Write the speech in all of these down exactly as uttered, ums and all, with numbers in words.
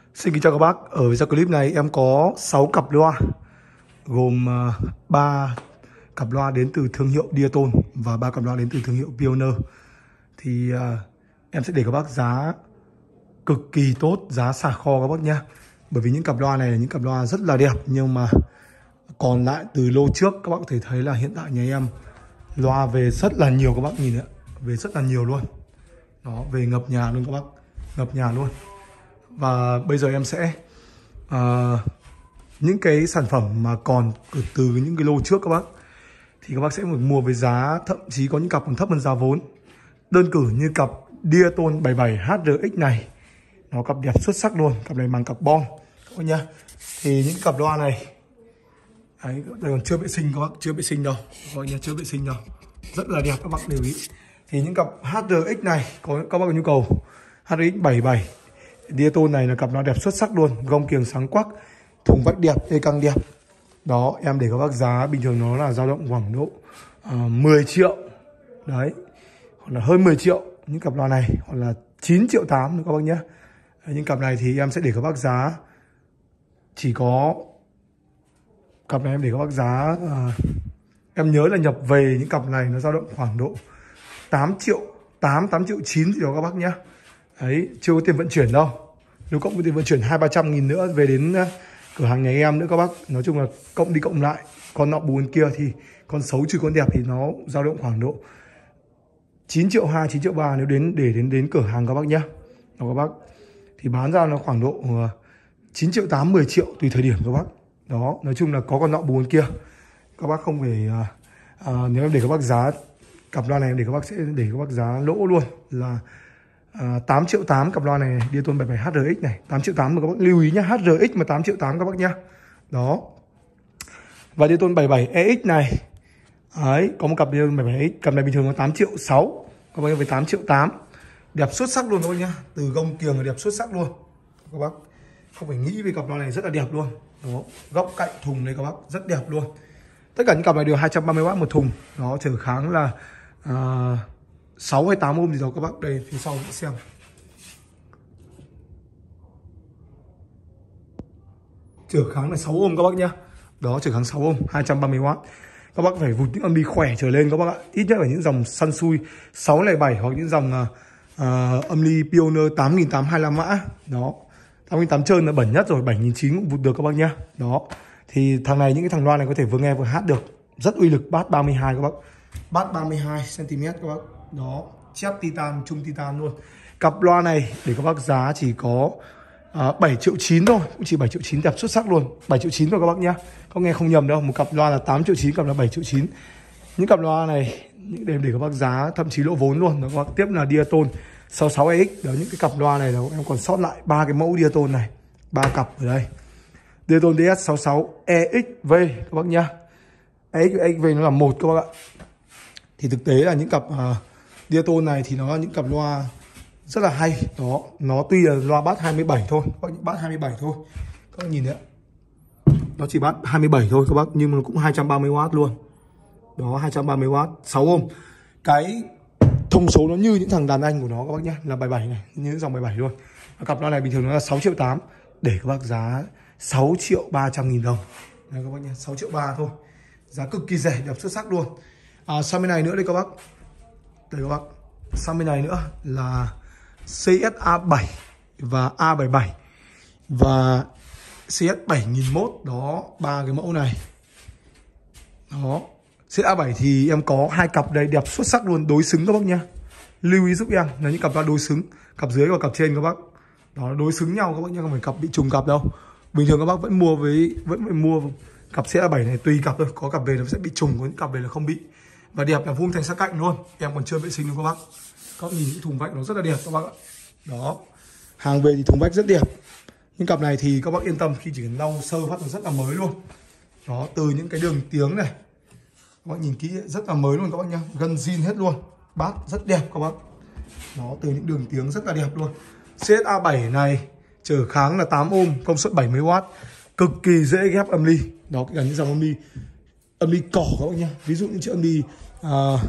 Xin kính chào các bác. Ở video clip này em có sáu cặp loa, gồm ba cặp loa đến từ thương hiệu Diaton và ba cặp loa đến từ thương hiệu Pioneer. Thì uh, em sẽ để các bác giá cực kỳ tốt, giá xả kho các bác nhé. Bởi vì những cặp loa này là những cặp loa rất là đẹp, nhưng mà còn lại từ lô trước các bác có thể thấy là hiện tại nhà em loa về rất là nhiều các bác nhìn ạ, về rất là nhiều luôn. Đó, về ngập nhà luôn các bác, ngập nhà luôn. Và bây giờ em sẽ uh, những cái sản phẩm mà còn từ những cái lô trước các bác thì các bác sẽ mua với giá, thậm chí có những cặp còn thấp hơn giá vốn. Đơn cử như cặp Diaton bảy bảy H R X này, nó cặp đẹp xuất sắc luôn, cặp này bằng carbon các bác nhá. Thì những cặp loa này đấy, đây còn chưa vệ sinh các bác, chưa vệ sinh đâu các bác nhá, chưa vệ sinh đâu, rất là đẹp các bác lưu ý. Thì những cặp H R X này có các bác có nhu cầu H R X bảy bảy Diaton này là cặp loa đẹp xuất sắc luôn, gông kiềng sáng quắc, thùng vách đẹp, dây căng đẹp. Đó, em để các bác giá bình thường nó là dao động khoảng độ uh, mười triệu đấy, hoặc là hơn mười triệu những cặp loa này, hoặc là chín triệu tám nữa các bác nhé. Những cặp này thì em sẽ để các bác giá chỉ có cặp này em để các bác giá uh, em nhớ là nhập về những cặp này nó dao động khoảng độ tám triệu tám, tám triệu chín gì đó các bác nhé. Đấy, chưa có tiền vận chuyển đâu. Nếu cộng với tiền vận chuyển hai ba trăm nghìn nữa về đến uh, cửa hàng nhà em nữa các bác. Nói chung là cộng đi cộng lại, con nọ bù kia thì con xấu trừ con đẹp thì nó dao động khoảng độ chín triệu hai, chín triệu ba nếu đến để đến đến cửa hàng các bác nhé. Đó các bác. Thì bán ra nó khoảng độ uh, chín triệu tám, mười triệu tùy thời điểm các bác. Đó, nói chung là có con nọ bù kia. Các bác không phải uh, uh, nếu em để các bác giá cặp loa này, để các bác sẽ để các bác giá lỗ luôn là À, tám triệu tám cặp loa này, Diaton bảy bảy H R X này, tám triệu tám mà các bác lưu ý nhá, H R X mà tám triệu tám các bác nhá. Đó. Và Diaton bảy bảy E X này. Đấy, có một cặp Diaton bảy bảy E X, cặp này bình thường là tám triệu sáu, các bác với tám triệu tám. Đẹp xuất sắc luôn các bác nhá, từ gông kiềng là đẹp xuất sắc luôn. Các bác không phải nghĩ về cặp loa này rất là đẹp luôn. Đó, góc cạnh thùng này các bác rất đẹp luôn. Tất cả những cặp này đều hai trăm ba mươi oát một thùng. Đó, trở kháng là à, sáu hay tám ôm gì đó các bác. Đây phía sau để xem. Trở kháng là sáu ôm các bác nhá. Đó, trở kháng sáu ôm, hai trăm ba mươi oát. Các bác phải vụt những âm bi khỏe trở lên các bác ạ. Ít nhất là những dòng Sansui sáu không bảy hoặc những dòng uh, âm ly Pioneer tám nghìn tám trăm hai mươi lăm mã. Đó, tám nghìn tám trăm trơn là bẩn nhất rồi, bảy nghìn chín trăm cũng vụt được các bác nhá. Đó, thì thằng này những cái thằng loa này có thể vừa nghe vừa hát được, rất uy lực, bass ba mươi hai các bác. Bass ba mươi hai xăng ti mét các bác. Đó, chép titan, chung titan luôn. Cặp loa này để các bác giá chỉ có uh, bảy triệu chín thôi, cũng chỉ bảy triệu chín, đẹp xuất sắc luôn. bảy triệu chín thôi các bác nhá. Không nghe không nhầm đâu, một cặp loa là tám triệu chín, cặp là bảy triệu chín. Những cặp loa này những đêm để các bác giá thậm chí lỗ vốn luôn. Đó, các bác tiếp là Diaton sáu mươi sáu E X. Đó, những cái cặp loa này là em còn sót lại ba cái mẫu Diaton này, ba cặp ở đây. Diaton D S sáu mươi sáu E X V các bác nhá. E X E X V nó là một các bác ạ. Thì thực tế là những cặp uh, Diaton này thì nó là những cặp loa rất là hay. Đó, nó tuy là loa bass hai mươi bảy thôi, các bác, bass hai mươi bảy thôi. Các bác nhìn đấy ạ. Nó chỉ bass hai mươi bảy thôi các bác, nhưng mà nó cũng hai trăm ba mươi oát luôn. Đó, hai trăm ba mươi oát, sáu ôm. Cái thông số nó như những thằng đàn anh của nó các bác nhá, là bảy bảy này, như dòng bảy bảy luôn. Cặp loa này bình thường nó là sáu triệu tám, để các bác giá sáu triệu ba trăm nghìn đồng. Đây các bác nhá, sáu triệu ba thôi. Giá cực kỳ rẻ, đẹp xuất sắc luôn. À, sang bên này nữa đây các bác. Đây các bác. Sang bên này nữa là C S A bảy và A bảy bảy và C S bảy nghìn một. Đó, ba cái mẫu này. Đó, C S A bảy thì em có hai cặp đây đẹp xuất sắc luôn, đối xứng các bác nhá. Lưu ý giúp em là những cặp loa đối xứng, cặp dưới và cặp trên các bác. Đó, đối xứng nhau các bác nhá, không phải cặp bị trùng cặp đâu. Bình thường các bác vẫn mua với vẫn phải mua cặp C S A bảy này tùy cặp thôi, có cặp về nó sẽ bị trùng, có những cặp về là không bị. Và đẹp là vuông thành sát cạnh luôn. Em còn chưa vệ sinh luôn các bác. Các bác nhìn những thùng vách nó rất là đẹp các bác ạ. Đó, hàng về thì thùng vách rất đẹp. Những cặp này thì các bác yên tâm, khi chỉ cần lau sơ phát nó rất là mới luôn. Đó, từ những cái đường tiếng này, các bác nhìn kỹ rất là mới luôn các bác nhá, gân zin hết luôn, bass rất đẹp các bác. Đó, từ những đường tiếng rất là đẹp luôn. C S A bảy này trở kháng là tám ôm, công suất bảy mươi oát, cực kỳ dễ ghép âm ly. Đó, cả những dòng âm ly âm ly cỏ các bác nhá. Ví dụ như chiếc âm ly uh,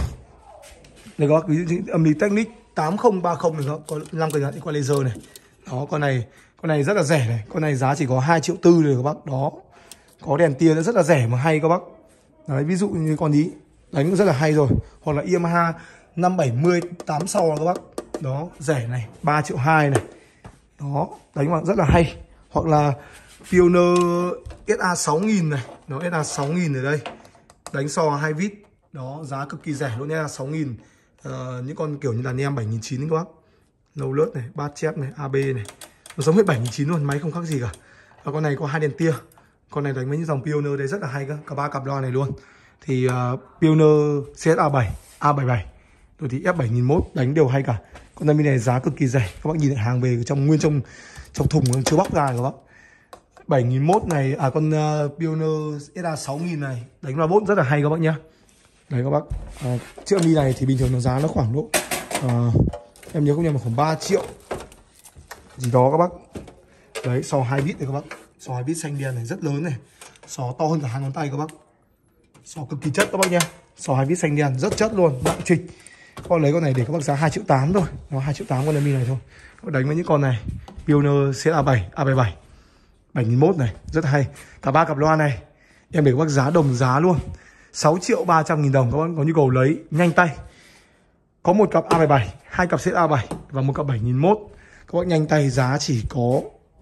này các bác, ví dụ như âm ly Technic tám không ba không này, nó có năm cái dàn qua laser này. Đó, con này Con này rất là rẻ này, con này giá chỉ có hai triệu tư rồi các bác. Đó, có đèn tia rất là rẻ mà hay các bác. Đấy, ví dụ như con ý đánh cũng rất là hay rồi. Hoặc là Yamaha năm bảy mươi tám sau là các bác. Đó, rẻ này, ba triệu hai này. Đó, đánh bằng rất là hay. Hoặc là Pioneer ét a sáu nghìn này. Nó ét a sáu nghìn ở đây. Đánh sò hai vít. Đó, giá cực kỳ rẻ luôn nha, sáu nghìn. Ờ, những con kiểu như là nem bảy nghìn chín trăm các bác. Nâu lớt này, bát chép này, a bê này. Nó giống hết bảy nghìn chín trăm luôn, máy không khác gì cả. Và con này có hai đèn tia. Con này đánh với những dòng Pioneer đây rất là hay cơ, cả ba cặp loa này luôn. Thì uh, Pioneer xê ét a bảy, a bảy mươi bảy, rồi thì ép bảy nghìn một đánh đều hay cả. Con này này giá cực kỳ rẻ. Các bác nhìn lại hàng về trong nguyên trong trong thùng nó chưa bóc ra các bác. bảy nghìn một này, à con uh, Pioneer ét a sáu nghìn này đánh loa bốt rất là hay các bác nhá. Đấy các bác. À, chiếc âm ly này thì bình thường nó giá nó khoảng độ uh, em nhớ không nhầm khoảng ba triệu gì đó các bác. Đấy, sò hai vít này các bác. Sò hai vít xanh đen này rất lớn này. Sò to hơn cả hai ngón tay các bác. Sò cực kỳ chất các bác nha. Sò hai vít xanh đen rất chất luôn, nặng trịch. Con lấy con này để các bác giá hai triệu tám thôi. Nó hai triệu tám con âm ly này thôi. Đánh với những con này Pioneer xê ét a bảy, a bảy mươi bảy, bảy nghìn một này rất hay. Cả ba cặp loa này em để các bác giá đồng giá luôn, sáu triệu ba trăm nghìn đồng. Các bác có nhu cầu lấy nhanh tay. Có một cặp a bảy mươi bảy, hai cặp xê ét a bảy và một cặp bảy nghìn một. Các bác nhanh tay, giá chỉ có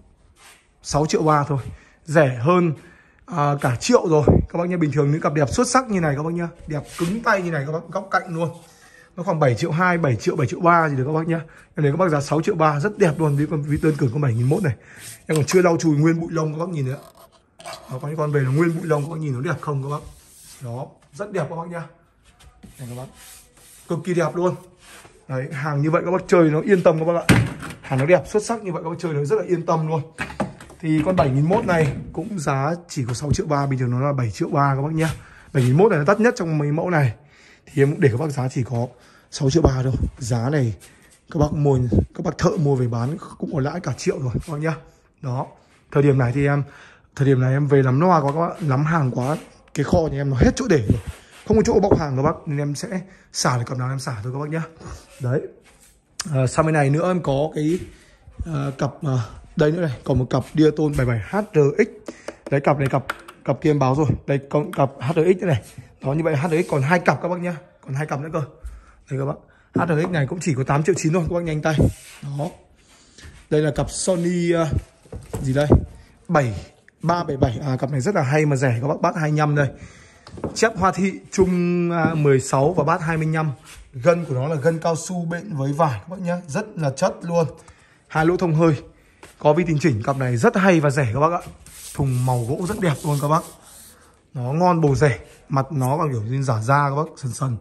sáu triệu ba thôi. Rẻ hơn à, cả triệu rồi. Các bác nhá, bình thường những cặp đẹp xuất sắc như này các bác nhá, đẹp cứng tay như này các bác, góc cạnh luôn. Nó khoảng bảy triệu hai, bảy triệu, bảy triệu ba gì được các bác nhá. Em để các bác giá sáu triệu ba rất đẹp luôn. Với con đơn cử con bảy nghìn một này. Em còn chưa lau chùi nguyên bụi lông các bác nhìn nữa. Đó, có những con về là nguyên bụi lông các bác nhìn nó đẹp không các bác. Đó, rất đẹp các bác nhá. Này các bác. Cực kỳ đẹp luôn. Đấy, hàng như vậy các bác chơi nó yên tâm các bác ạ. Hàng nó đẹp xuất sắc như vậy các bác chơi nó rất là yên tâm luôn. Thì con bảy nghìn một này cũng giá chỉ có sáu triệu ba, bình thường nó là bảy triệu ba các bác nhá. bảy nghìn một này là đắt nhất trong mấy mẫu này. Thì em để các bác giá chỉ có sáu triệu ba thôi. Giá này các bác mua, các bác thợ mua về bán cũng có lãi cả triệu rồi các bác nhá. Đó. Thời điểm này thì em thời điểm này em về nắm loa quá các bác, nắm hàng quá, cái kho nhà em nó hết chỗ để rồi. Không có chỗ bọc hàng các bác, nên em sẽ xả được cặp nào em xả thôi các bác nhá. Đấy. À, sang bên này nữa em có cái à, cặp à, đây nữa này, còn một cặp Diaton bảy mươi bảy H R X. Đấy, cặp này cặp cặp kia em báo rồi. Đây còn cặp H R X nữa này. Đó, như vậy H R X còn hai cặp các bác nhá, còn hai cặp nữa cơ. Đây các bác. H R X này cũng chỉ có tám triệu chín thôi các bác nhanh tay. Đó. Đây là cặp Sony uh, gì đây? bảy ba bảy bảy. À, cặp này rất là hay mà rẻ các bác, bát hai mươi lăm đây. Chép hoa thị chung uh, mười sáu và bát hai mươi lăm. Gân của nó là gân cao su bện với vải các bác nhá, rất là chất luôn. Hai lỗ thông hơi. Có vi tính chỉnh, cặp này rất hay và rẻ các bác ạ. Thùng màu gỗ rất đẹp luôn các bác. Nó ngon bổ rẻ, mặt nó còn kiểu như giả da các bác, sần sần.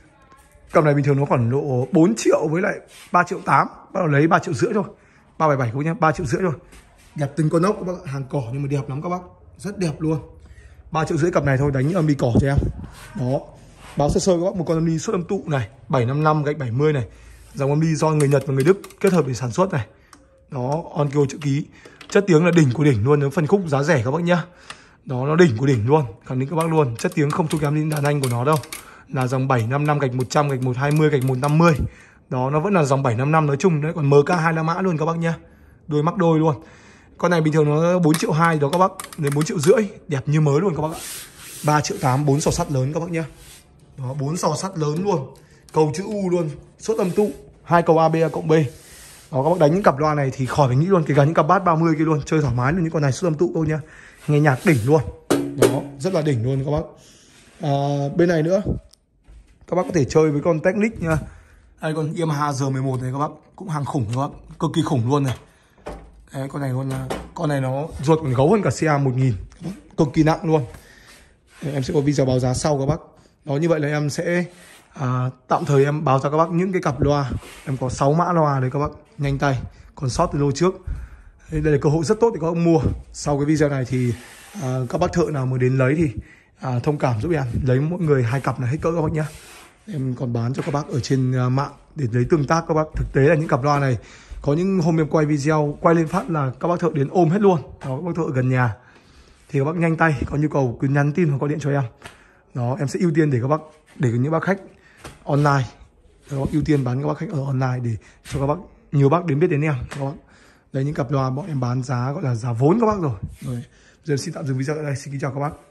Cặp này bình thường nó khoảng độ bốn triệu với lại ba triệu tám, bắt đầu lấy ba triệu rưỡi thôi. ba bảy bảy cũng nhá, ba triệu rưỡi thôi. Đẹp từng con ốc các bác, hàng cỏ nhưng mà đẹp lắm các bác, rất đẹp luôn. ba triệu rưỡi cặp này thôi, đánh âm ly cỏ cho em. Đó. Báo sơ sơ các bác, một con âm ly xuất âm tụ này, bảy năm năm gạch bảy mươi này. Dòng âm ly do người Nhật và người Đức kết hợp để sản xuất này. Đó, Onkyo chữ ký. Chất tiếng là đỉnh của đỉnh luôn, nếu phân khúc giá rẻ các bác nhá. Đó, nó đỉnh của đỉnh luôn, khẳng định các bác luôn. Chất tiếng không thua kém đến đàn anh của nó đâu. Là dòng bảy năm năm gạch một trăm, gạch một hai mươi, gạch một năm mươi. Đó, nó vẫn là dòng bảy năm năm nói chung đấy. Còn M K hai la mã luôn các bác nhá. Đôi mắc đôi luôn. Con này bình thường nó bốn triệu hai đó các bác, đến bốn triệu rưỡi, đẹp như mới luôn các bác ạ. ba triệu tám, bốn sò sắt lớn các bác nhá. Đó, bốn sò sắt lớn luôn. Cầu chữ U luôn, xuất âm tụ, hai cầu a bê cộng B. Đó, các bác đánh những cặp loa này thì khỏi phải nghĩ luôn, kể cả những cặp bass ba mươi kia luôn, chơi thoải mái luôn. Những con này xuất âm tụ thôi nhá. Nghe nhạc đỉnh luôn. Đó, rất là đỉnh luôn các bác. À, bên này nữa các bác có thể chơi với con Technic nha. Đây con Yamaha R mười một này các bác, cũng hàng khủng các bác, cực kỳ khủng luôn này. Đấy, con này luôn, con này nó ruột còn gấu hơn cả xê a một nghìn, cực kỳ nặng luôn. Đấy, em sẽ có video báo giá sau các bác. Đó, như vậy là em sẽ à, tạm thời em báo cho các bác những cái cặp loa. Em có sáu mã loa đấy các bác, nhanh tay, còn sót từ lô trước. Đây là cơ hội rất tốt để các bác mua. Sau cái video này thì à, các bác thợ nào mới đến lấy thì à, thông cảm giúp em, lấy mỗi người hai cặp là hết cỡ các bác nhá. Em còn bán cho các bác ở trên uh, mạng để lấy tương tác các bác. Thực tế là những cặp loa này có những hôm em quay video, quay lên phát là các bác thợ đến ôm hết luôn. Đó, các bác thợ gần nhà thì các bác nhanh tay, có nhu cầu cứ nhắn tin hoặc gọi điện cho em. Đó, em sẽ ưu tiên để các bác, để những bác khách online, các bác ưu tiên bán các bác khách ở online để cho các bác, nhiều bác đến biết đến em các bác. Đấy những cặp loa bọn em bán giá gọi là giá vốn các bác rồi. Rồi, giờ xin tạm dừng video ở đây. Xin kính chào các bác.